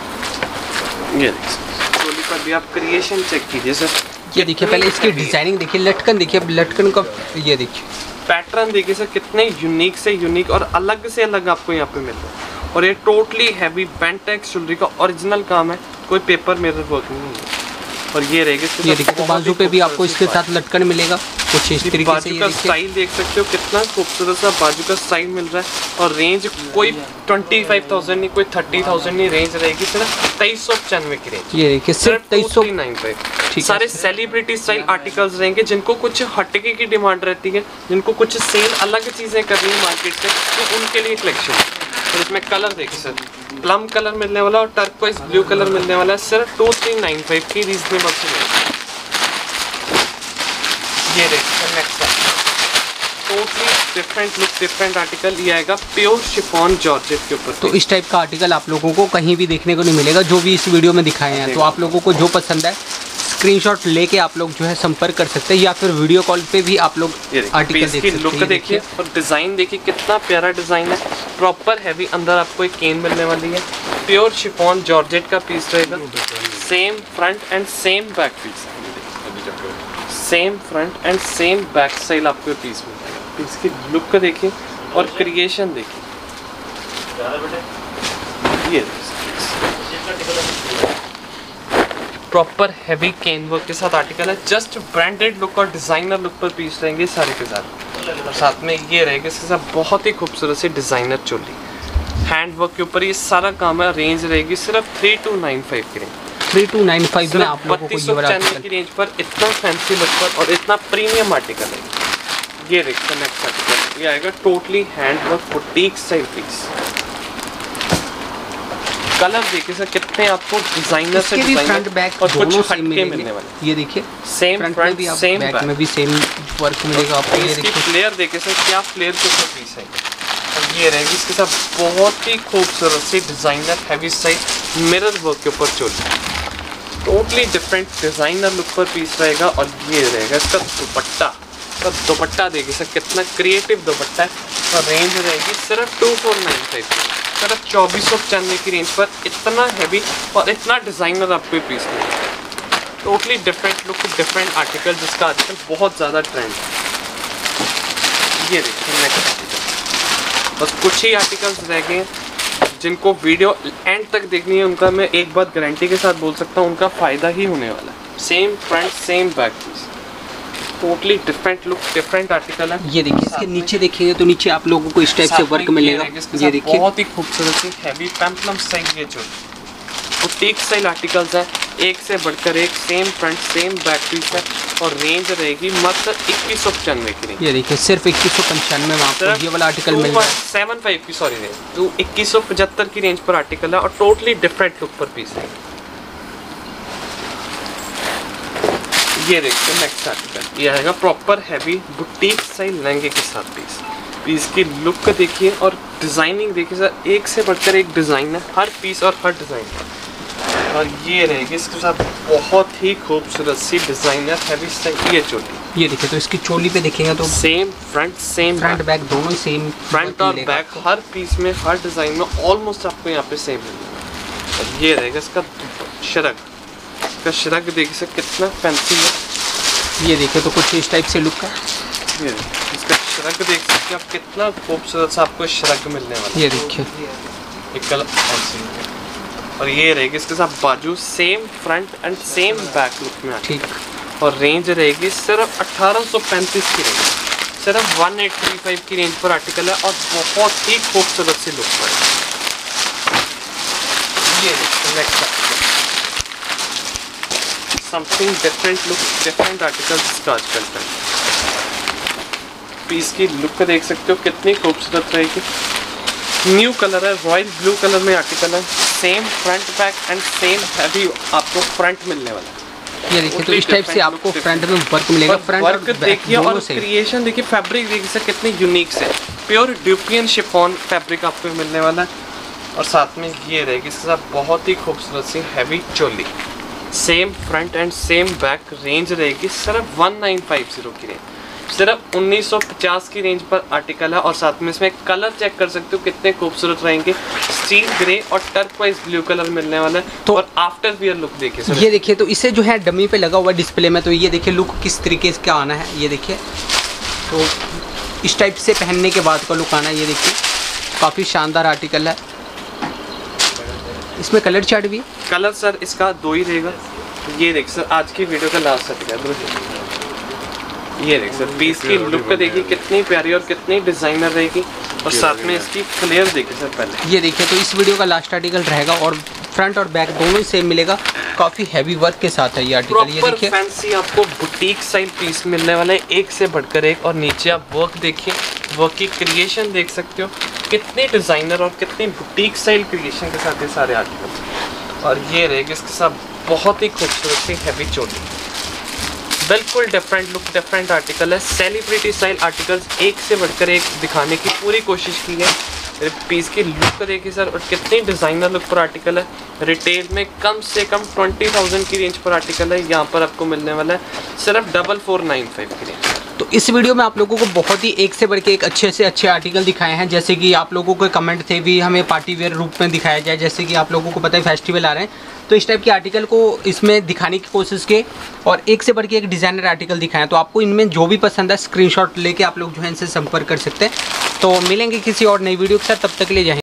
ये देखिए चोली पर भी आप क्रिएशन चेक कीजिए सर। ये देखिए पहले इसकी डिजाइनिंग देखिए, लटकन देखिए, लटकन का ये देखिए पैटर्न देखिए सर कितने यूनिक से यूनिक और अलग से अलग आपको यहाँ पे मिल रहा है। और ये टोटली हैवी बेंटेक्स ज्वेलरी का ओरिजिनल काम है, कोई पेपर मिरर वर्क नहीं है। और ये रहेगा ये देखिए तो बाजू पे भी आपको इसके साथ लटकन मिलेगा कुछ इस तरीके से। बाजू का स्टाइल देख सकते हो कितना खूबसूरत सा बाजू का स्टाइल मिल रहा है। और रेंज कोई 25,000 नहीं, कोई 30,000 नहीं, रेंज रहेगी सिर्फ 2395 की रेंज। ये देखिए सिर्फ 2395। सारे सेलिब्रिटी स्टाइल आर्टिकल्स रहेंगे, जिनको कुछ हटके की डिमांड रहती है, जिनको कुछ सेल अलग चीजें करनी है मार्केट से, तो उनके लिए कलेक्शन है। और इसमें कलर देखिए सर, प्लम कलर मिलने वाला और टर्कोइज ब्लू कलर मिलने वाला है, सिर्फ 2395 की रीजनेबल से। ये देखिए next totally different look, different article. ये आएगा प्योर शिफॉन जॉर्जेट के ऊपर। तो इस टाइप का आर्टिकल आप लोगों को कहीं भी देखने को नहीं मिलेगा, जो भी इस वीडियो में दिखाए हैं। तो आप लोगों को जो पसंद है स्क्रीनशॉट लेके आप लोग जो है संपर्क कर सकते हैं, या फिर वीडियो कॉल पे भी आप लोग आर्टिकल देख सकते हैं। लुक देखिए और डिजाइन देखिए कितना प्यारा डिजाइन है, प्रॉपर हैवी। अंदर आपको एक केन मिलने वाली है, प्योर शिफॉन जॉर्जेट का पीस रहेगा, same front and same back piece, same front and same back style आपको पीस मिलेगा। पीस की लुक देखिए और क्रिएशन देखिए। ये प्रॉपर हैवी केन वर्क के साथ आर्टिकल है, जस्ट ब्रांडेड लुक और डिजाइनर लुक पर पीस रहेंगे सारे के साथ। और साथ में ये रहेगा इसके साथ बहुत ही खूबसूरत सी डिजाइनर चोली, हैंड वर्क के ऊपर ये सारा काम है। रेंज रहेगी सिर्फ 3295 की रेंज, 3295 में आप लोगों को ये वाला आर्टिकल की रेंज पर इतना फैंसी लुक पर और इतना प्रीमियम आर्टिकल है। ये देखिए नेक्स्ट आर्टिकल, ये आएगा totally hand work boutique style piece. Colour देखिए सर कितने आपको डिजाइनर से फ्रंट बैक और कुछ हटके मिलने वाले। ये देखिए सेम फ्रंट सेम बैक में भी सेम वर्क मिलेगा आपको। ये देखिए फ्लेयर देखिए सर, क्या फ्लेयर के ऊपर पीस है। और ये रहेगी इसके साथ बहुत ही खूबसूरत सी designer heavy style mirror work के ऊपर चोली। टोटली डिफरेंट डिजाइनर लुक पर पीस रहेगा। और ये रहेगा इसका दुपट्टा। तो दुपट्टा देखिए सर कितना क्रिएटिव दुपट्टा है। और रेंज रहेगी सिर्फ 2495, सिर्फ 2495 की रेंज पर इतना हैवी और इतना डिजाइनर आपको पीस मिलेगा। Totally different look, different article जिसका आजकल बहुत ज़्यादा ट्रेंड है। ये देखिए नेक्स्ट आर्टिकल, बस कुछ ही आर्टिकल्स रह गए जिनको वीडियो एंड तक देखनी है। उनका मैं एक बात गारंटी के साथ बोल सकता हूँ, उनका फ़ायदा ही होने वाला है। Same front same back piece, totally different look, different article है। ये देखिए इसके नीचे देखेंगे तो नीचे आप लोगों को इस टाइप से वर्क मिलेगा। ये देखिए बहुत ही खूबसूरत सी हैवी पेंप्लम स्टाइल, ये जो बुटीक स्टाइल आर्टिकल्स है, एक से बढ़कर एक, same front same back piece है। और रेंज रहेगी मात्र 2195 की रेंज। ये देखिए सिर्फ 2195 में आपको ये वाला आर्टिकल मिल रहा है। 75 की सॉरी रेंज, तो 2175 की रेंज पर आर्टिकल है और टोटली डिफरेंट लुक पर पीस है। ये देखिए नेक्स्ट आर्टिकल, ये आएगा प्रॉपर हैवी बुटीक स्टाइल लहंगे के साथ पीस। पीस की लुक देखिए और डिजाइनिंग देखिए सर, एक से बढ़कर एक डिजाइन है हर पीस और हर डिजाइन। और ये रहेगी इसके साथ बहुत ही खूबसूरत सी डिजाइनर हैवी स्टाइल ये चोली। ये देखिए तो इसकी चोली पे देखेंगे तो सेम फ्रंट बैक दोनों सेम, फ्रंट और बैक हर पीस में हर डिजाइन में ऑलमोस्ट आपको यहाँ पे सेम मिलेगा। और ये रहेगा इसका शरग, इसका शरग देखिए सर कितना फैंसी है। ये देखिए तो कुछ इस टाइप से लुक का, ये इसका शरग देख सकते हैं आप, कितना खूबसूरत सा आपको शरग मिलने वाला है। ये देखिए एक कलर और ये रहेगी इसके साथ बाजू, same front and same back look में ठीक। और रेंज रहेगी सिर्फ 1835 की रेंज, सिर्फ 1835 की रेंज पर आर्टिकल है और बहुत ही खूबसूरत सी लुक पर। ये next something different look, different article जिसका आजकल ट्रेंड है। पीस की लुक देख सकते हो कितनी खूबसूरत रहेगी। न्यू कलर है, रॉयल ब्लू कलर में आर्टिकल है। Same front back and same heavy आपको फ्रंट मिलने वाला है। ये देखिए तो इस टाइप से आपको फ्रंट में वर्क मिलेगा। फ्रंट वर्क देखिए और क्रिएशन देखिए, फैब्रिक देखिए सर कितनी यूनिक से, प्योर ड्यूपियन शिफॉन फैब्रिक आपको मिलने वाला है। और साथ में ये रहेगी इसके साथ बहुत ही खूबसूरत सी हैवी चोली, same front and same back. Range रहेगी सिर्फ 1950 की रेंज, सिर्फ 1950 की रेंज पर आर्टिकल है। और साथ में इसमें कलर चेक कर सकते हो कितने खूबसूरत रहेंगे, स्टील ग्रे और टर्कवाइज ब्लू कलर मिलने वाला है। तो और आफ्टर वियर लुक देखिए सर, ये देखिए तो इसे जो है डमी पे लगा हुआ डिस्प्ले में, तो ये देखिए लुक किस तरीके से आना है। ये देखिए तो इस टाइप से पहनने के बाद का लुक आना है। ये देखिए काफ़ी शानदार आर्टिकल है। इसमें कलर चार्ट भी, कलर सर इसका 2 ही रहेगा। ये देखिए सर आज की वीडियो का लास्ट आर्टिकल, ये देखिए सर पीस की लुक देखिए कितनी प्यारी और कितनी डिजाइनर रहेगी। और साथ में इसकी फ्लेयर देखिए सर पहले। ये देखिए तो इस वीडियो का लास्ट आर्टिकल रहेगा और फ्रंट और बैक दोनों ही सेम मिलेगा। काफ़ी हैवी वर्क के साथ है ये आर्टिकल। ये देखिए फैंसी आपको बुटीक स्टाइल पीस मिलने वाला है, एक से बढ़कर एक। और नीचे आप वर्क देखिए, वर्क की क्रिएशन देख सकते हो कितनी डिजाइनर और कितनी बुटीक स्टाइल क्रिएशन के साथ ये सारे आर्टिकल। और ये रहेगी इसके साथ बहुत ही खूबसूरत सी हैवी चोली, बिल्कुल डिफरेंट लुक, डिफरेंट आर्टिकल है। सेलिब्रिटी स्टाइल आर्टिकल्स एक से बढ़कर एक दिखाने की पूरी कोशिश की है। पीस की लुक देखिए सर और कितनी डिज़ाइनर लुक पर आर्टिकल है। रिटेल में कम से कम 20,000 की रेंज पर आर्टिकल है, यहाँ पर आपको मिलने वाला है सिर्फ 4495 की रेंज। तो इस वीडियो में आप लोगों को बहुत ही एक से बढ़ के एक अच्छे से अच्छे आर्टिकल दिखाए हैं। जैसे कि आप लोगों के कमेंट थे भी हमें पार्टी वेयर रूप में दिखाया जाए, जैसे कि आप लोगों को पता है फेस्टिवल आ रहे हैं, तो इस टाइप के आर्टिकल को इसमें दिखाने की कोशिश की और एक से बढ़ के एक डिज़ाइनर आर्टिकल दिखाएं। तो आपको इनमें जो भी पसंद है स्क्रीनशॉट लेके आप लोग जो है इनसे संपर्क कर सकते हैं। तो मिलेंगे किसी और नई वीडियो के साथ, तब तक के लिए जय हिंद।